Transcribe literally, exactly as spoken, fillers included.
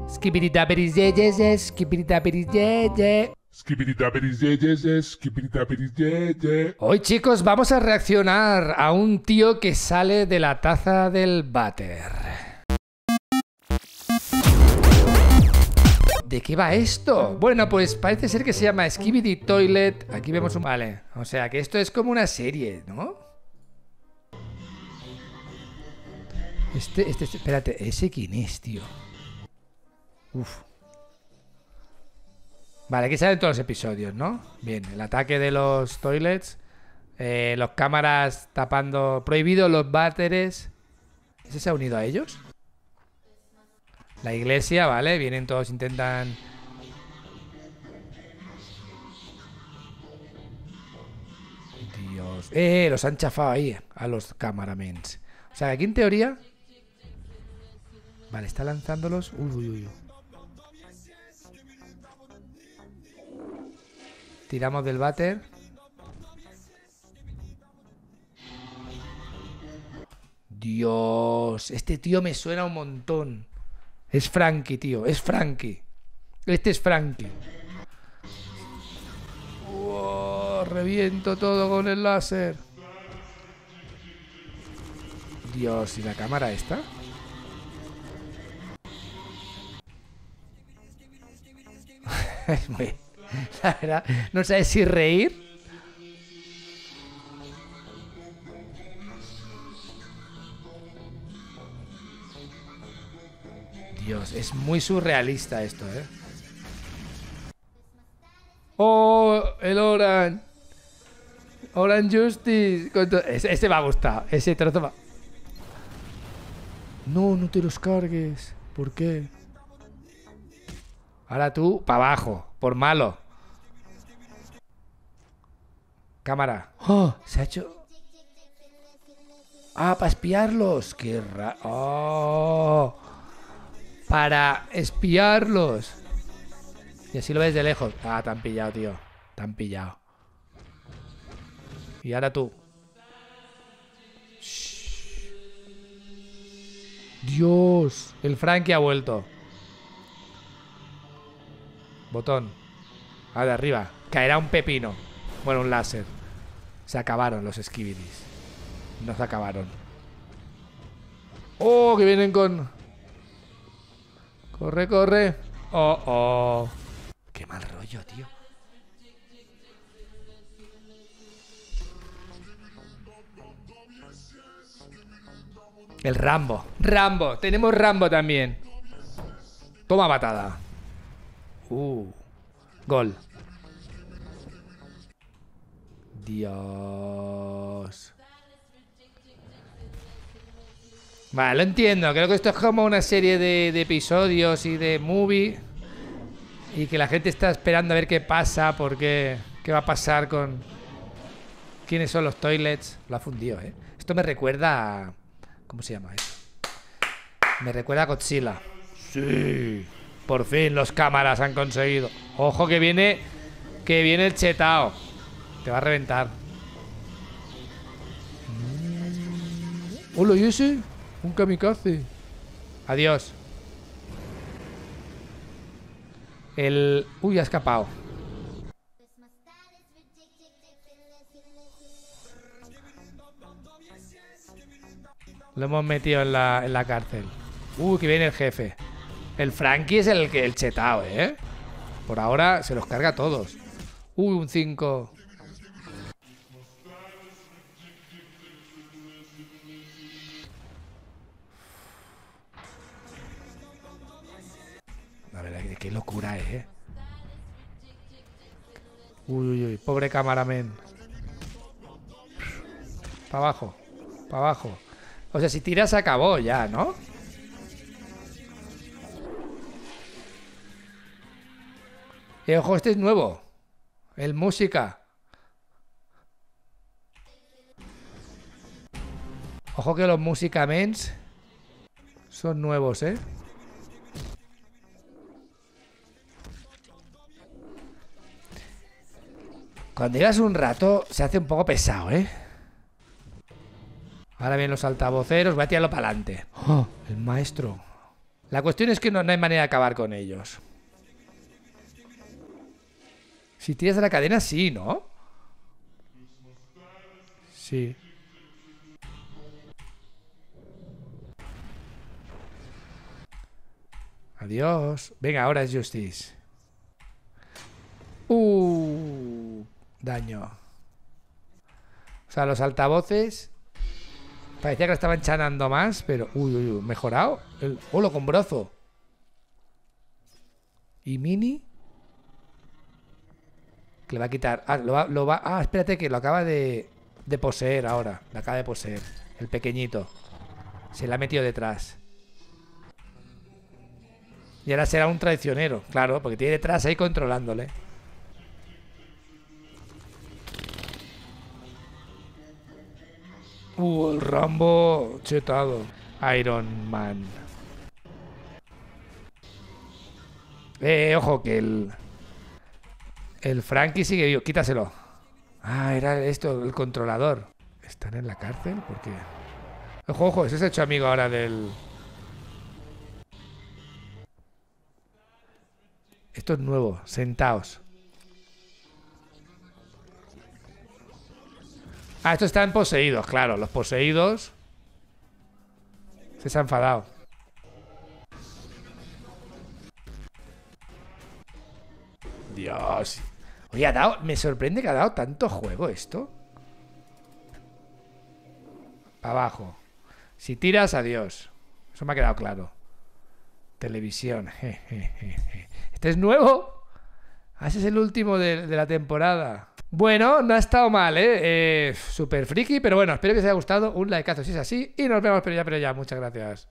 Skibidi-dabidi-ye-ye-ye, skibidi-dabidi-ye-ye. Skibidi-dabidi-ye-ye-ye, skibidi-dabidi-ye-ye. Hoy, chicos, vamos a reaccionar a un tío que sale de la taza del váter. ¿De qué va esto? Bueno, pues parece ser que se llama Skibidi Toilet. Aquí vemos un... Vale, o sea que esto es como una serie, ¿no? Este, este, este... Espérate, ¿ese quién es, tío? Uf. Vale, aquí salen todos los episodios, ¿no? Bien, el ataque de los toilets. Eh, los cámaras tapando... Prohibido los váteres. ¿Ese se ha unido a ellos? La iglesia, vale, vienen todos, intentan... Dios... Eh, los han chafado ahí, a los cameramans. O sea, aquí en teoría... Vale, está lanzándolos... Uy, uy, uy. Tiramos del váter. Dios, este tío me suena un montón. Es Frankie, tío, es Frankie. Este es Frankie. Wow, reviento todo con el láser. Dios, ¿y la cámara esta? Es muy... La verdad, no sabes si reír. Dios, es muy surrealista esto, ¿eh? ¡Oh! El Orange. Orange Justice. Ese, ese me ha gustado. Ese trozo va... No, no te los cargues. ¿Por qué? Ahora tú, para abajo. Por malo. Cámara. ¡Oh! Se ha hecho... Ah, para espiarlos. Qué raro. ¡Oh! Para espiarlos. Y así lo ves de lejos. Ah, te han pillado, tío. Te han pillado. Y ahora tú. Shh. Dios. El Frankie ha vuelto. Botón. Ah, de arriba. Caerá un pepino. Bueno, un láser. Se acabaron los skibidis. No se acabaron. Oh, que vienen con... Corre, corre. Oh, oh. Qué mal rollo, tío. El Rambo. Rambo. Tenemos Rambo también. Toma patada. Uh. Gol. Dios. Vale, lo entiendo. Creo que esto es como una serie de, de episodios y de movie. Y que la gente está esperando a ver qué pasa. Porque qué va a pasar con... ¿Quiénes son los toilets? Lo ha fundido, ¿eh? Esto me recuerda a... ¿Cómo se llama eso? Me recuerda a Godzilla. Sí. Por fin los cámaras han conseguido. Ojo que viene... Que viene el chetao. Te va a reventar. Hola, ¿y ese? Un kamikaze. Adiós. El... Uy, ha escapado. Lo hemos metido en la, en la cárcel. Uy, que viene el jefe. El Frankie es el, el chetao, ¿eh? Por ahora se los carga a todos. Uy, un cinco. La verdad que qué locura, ¿eh? Uy, uy, uy. Pobre cameraman. Para abajo. Para abajo. O sea, si tiras se acabó ya, ¿no? Y ojo, este es nuevo. El música. Ojo que los musicamens son nuevos, ¿eh? Cuando llevas un rato se hace un poco pesado, ¿eh? Ahora vienen los altavoceros. Voy a tirarlo para adelante. Oh, el maestro. La cuestión es que no, no hay manera de acabar con ellos. Si tiras de la cadena, sí, ¿no? Sí. Adiós. Venga, ahora es Justice. Uh, daño. O sea, los altavoces parecía que lo estaban chanando más, pero... Uy, uy, uy, mejorado. El... ¡Holo, con brazo! ¿Y Mini? Que le va a quitar... Ah, lo va, lo va... ah, espérate, que lo acaba de... De poseer ahora. Lo acaba de poseer. El pequeñito. Se le ha metido detrás. Y ahora será un traicionero. Claro, porque tiene detrás ahí controlándole. Uh, el Rambo chetado. Iron Man. Eh, ojo, que el... El Frankie sigue vivo. Quítaselo. Ah, era esto, el controlador. ¿Están en la cárcel? ¿Por qué? Ojo, ojo, ese se ha hecho amigo ahora del... Esto es nuevo. Sentaos. Ah, estos están poseídos, claro. Los poseídos se han enfadado. Dios. Oye, ha dado... Me sorprende que ha dado tanto juego esto. Para abajo. Si tiras, adiós. Eso me ha quedado claro. Televisión. ¿Este es nuevo? Ah, ese es el último de, de la temporada. Bueno, no ha estado mal, ¿eh? eh Súper friki, pero bueno, espero que os haya gustado. Un likeazo si es así. Y nos vemos, pero ya, pero ya. Muchas gracias.